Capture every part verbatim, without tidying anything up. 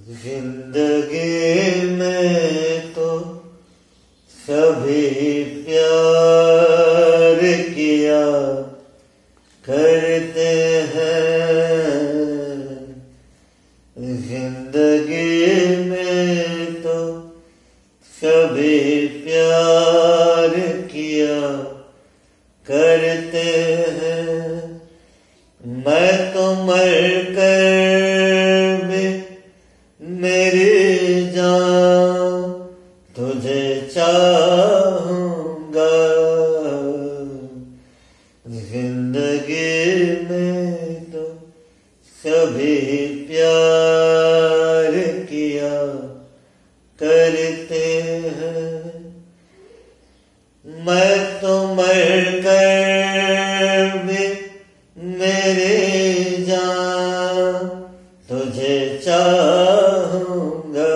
जिंदगी में तो सभी प्यार किया करते हैं। जिंदगी में तो सभी प्यार किया करते हैं। मैं तो मर कर भी मेरी जान तुझे चाहूंगा। जिंदगी में तो सभी प्यार किया करते हैं। मैं तो मर कर भी मेरी जान तुझे चाहूंगा।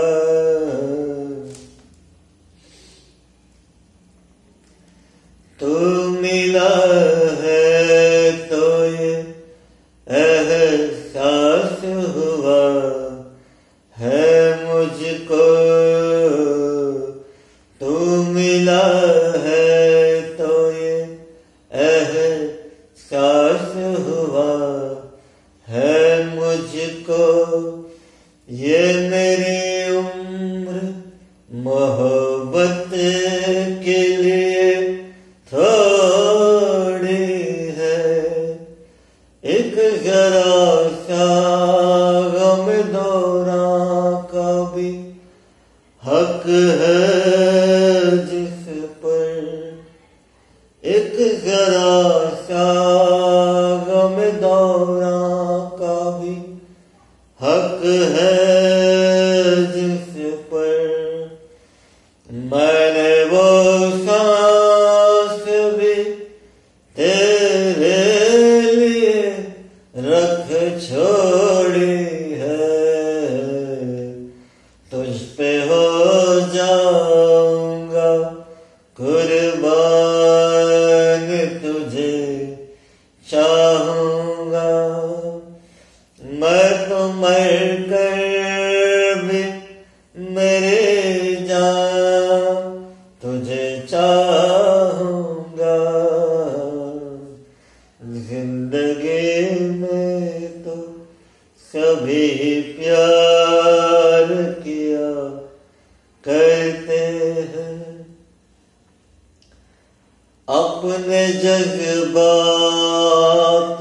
तू मिला है तो ये एहसास हुआ है मुझको। तू मिला है तो ये एहसास हुआ है मुझको। ये मेरी उम्र मोहब्बत के लिए थोड़ी है। एक जरा सा गम दौरा का भी हक है जिस पर। एक जरा सा गम दौरा का भी हक है जिस पर। मैंने वो सांस भी तेरे लिए रख छोड़ी है। तुझ पे हो जाऊंगा कुर्बान, तुझे चाहूंगा। मैं तो मर कर भी मेरी जान तुझे चाहूंगा। जिंदगी में तो सभी प्यार किया करते हैं। अपने जज्बात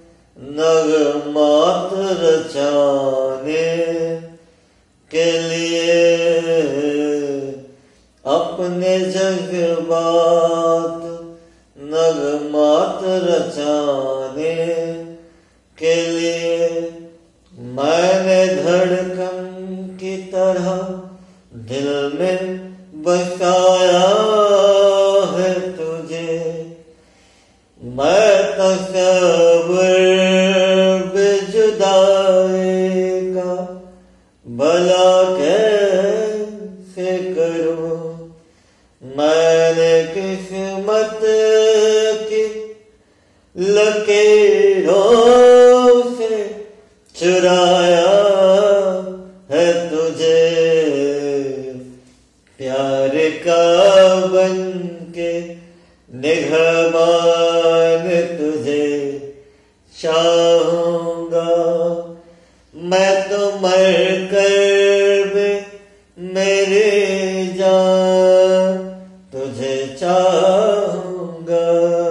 नगमात रचाने के लिए, अपने जज्बात नगमात रचाने के लिए मैंने धड़कन की तरह दिल में बसाया है तुझे। मैं तस्वीर बेजुदाई का भला कैसे करूं। मैंने किस्मत की लकीरों से चुराया है तुझे। प्यार का बन के निगहबान तुझे चाहूंगा। मैं तो मर कर भी मेरी जान तुझे चाहूंगा।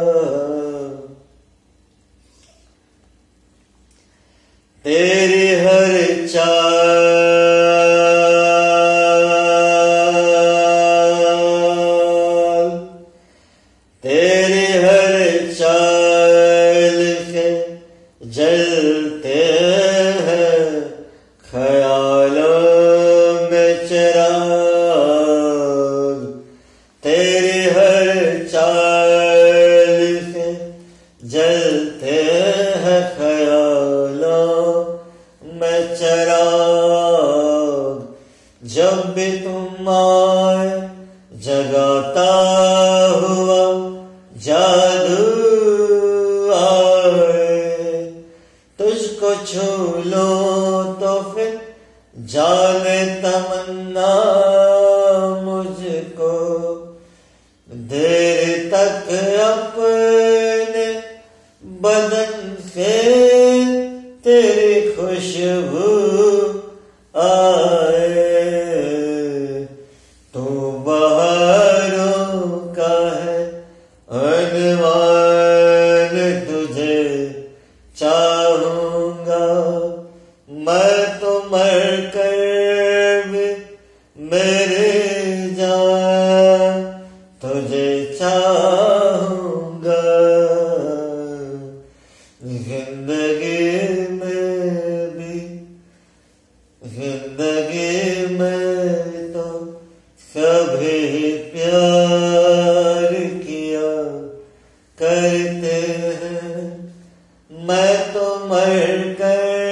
तेरी हर चाल तेरी हर चाल से जलते हैं ख्यालों में चिराग। तेरी हर चाल से जलते हैं ख्यालों में चिराग। जब भी तुम आए जगाता हुआ जादू आए। तुझको छू लो तो फिर जाने तमन्ना मुझको देर तक अपने बदन से तेरी खुशबू आए। तू बहारों का है अनवान, तुझे चाहूंगा मैं तो मर कर भी मेरे जान तुझे चाहूंगा। जिंदगी में भी जिंदगी में तो सभी प्यार किया करते हैं, मैं तो मर कर